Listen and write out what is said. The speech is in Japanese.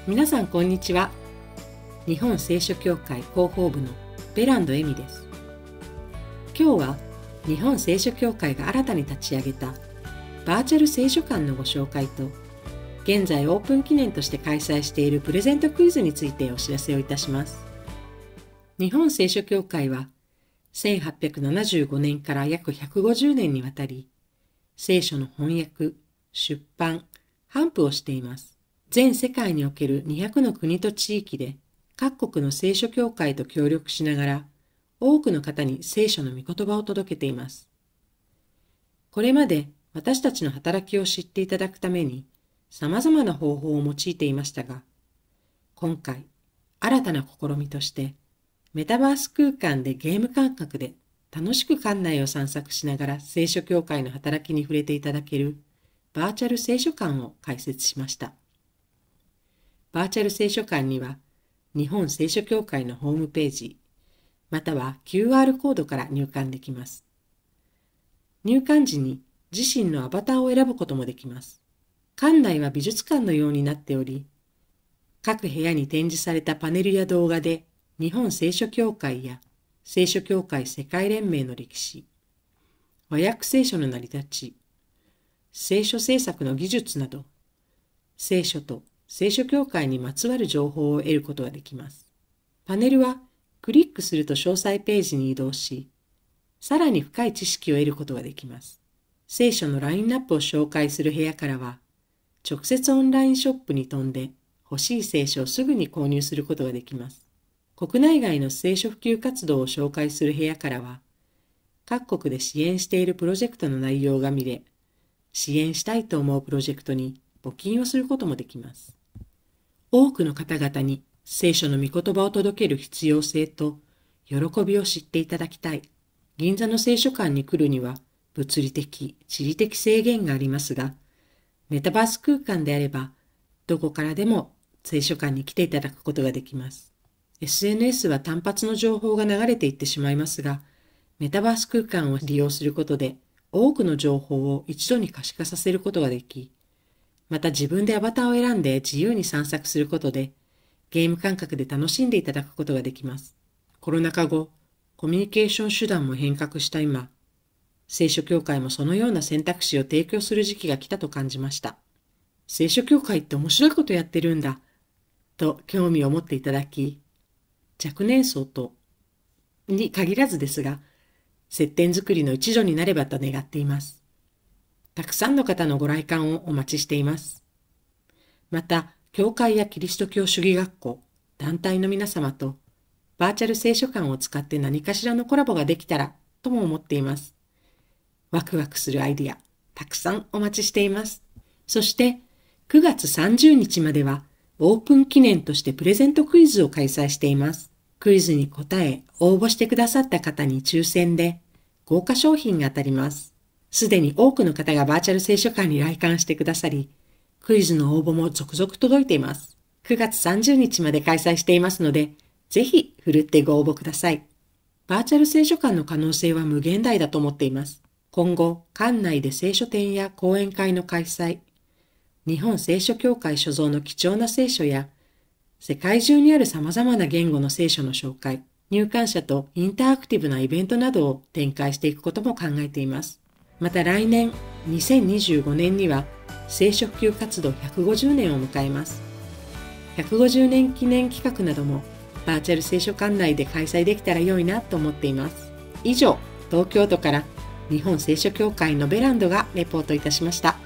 皆さんこんにちは。日本聖書協会広報部のベランド恵美です。今日は日本聖書協会が新たに立ち上げたバーチャル聖書館のご紹介と、現在オープン記念として開催しているプレゼントクイズについてお知らせをいたします。日本聖書協会は1875年から約150年にわたり、聖書の翻訳、出版、頒布をしています。全世界における200の国と地域で各国の聖書協会と協力しながら、多くの方に聖書の御言葉を届けています。これまで私たちの働きを知っていただくために様々な方法を用いていましたが、今回新たな試みとしてメタバース空間でゲーム感覚で楽しく館内を散策しながら聖書協会の働きに触れていただけるバーチャル聖書館を開設しました。バーチャル聖書館には日本聖書協会のホームページ、または QR コードから入館できます。入館時に自身のアバターを選ぶこともできます。館内は美術館のようになっており、各部屋に展示されたパネルや動画で日本聖書協会や聖書協会世界連盟の歴史、和訳聖書の成り立ち、聖書制作の技術など、聖書と聖書協会にまつわる情報を得ることができます。パネルはクリックすると詳細ページに移動し、さらに深い知識を得ることができます。聖書のラインナップを紹介する部屋からは、直接オンラインショップに飛んで欲しい聖書をすぐに購入することができます。国内外の聖書普及活動を紹介する部屋からは、各国で支援しているプロジェクトの内容が見れ、支援したいと思うプロジェクトに募金をすることもできます。多くの方々に聖書の御言葉を届ける必要性と喜びを知っていただきたい。銀座の聖書館に来るには物理的、地理的制限がありますが、メタバース空間であればどこからでも聖書館に来ていただくことができます。SNS は単発の情報が流れていってしまいますが、メタバース空間を利用することで多くの情報を一度に可視化させることができ、また自分でアバターを選んで自由に散策することで、ゲーム感覚で楽しんでいただくことができます。コロナ禍後、コミュニケーション手段も変革した今、聖書協会もそのような選択肢を提供する時期が来たと感じました。聖書協会って面白いことやってるんだ、と興味を持っていただき、若年層とに限らずですが、接点作りの一助になればと願っています。たくさんの方のご来館をお待ちしています。また、教会やキリスト教主義学校、団体の皆様とバーチャル聖書館を使って何かしらのコラボができたらとも思っています。ワクワクするアイディア、たくさんお待ちしています。そして9月30日まではオープン記念としてプレゼントクイズを開催しています。クイズに答え応募してくださった方に抽選で豪華商品が当たります。すでに多くの方がバーチャル聖書館に来館してくださり、クイズの応募も続々届いています。9月30日まで開催していますので、ぜひふるってご応募ください。バーチャル聖書館の可能性は無限大だと思っています。今後、館内で聖書展や講演会の開催、日本聖書協会所蔵の貴重な聖書や、世界中にある様々な言語の聖書の紹介、入館者とインタラクティブなイベントなどを展開していくことも考えています。また来年2025年には聖書普及活動150年を迎えます。150年記念企画などもバーチャル聖書館内で開催できたら良いなと思っています。以上、東京都から日本聖書協会のベランドがレポートいたしました。